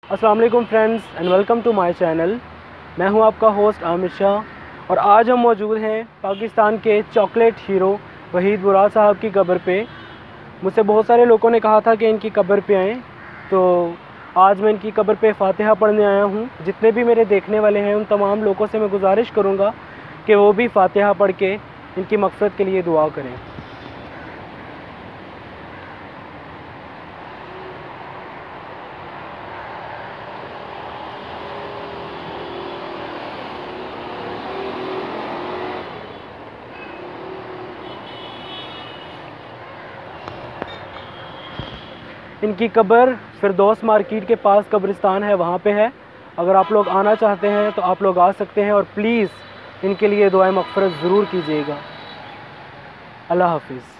अस्सलाम वालेकुम friends and welcome to my channel. मैं हूं आपका होस्ट आमिर शाह और आज हम मौजूद हैं पाकिस्तान के चॉकलेट हीरो वहीद बुराद साहब की कब्र पे। मुझसे बहुत सारे लोगों ने कहा था कि इनकी कब्र पे आएँ, तो आज मैं इनकी कब्र पे फ़ातिहा पढ़ने आया हूं। जितने भी मेरे देखने वाले हैं उन तमाम लोगों से मैं गुजारिश करूंगा कि वो भी फ़ातिहा पढ़ के इनकी मग़फ़िरत के लिए दुआ करें। इनकी कब्र फिरदौस मार्केट के पास कब्रिस्तान है, वहाँ पे है। अगर आप लोग आना चाहते हैं तो आप लोग आ सकते हैं और प्लीज़ इनके लिए दुआए मग़फ़िरत ज़रूर कीजिएगा। अल्लाह हाफ़िज़।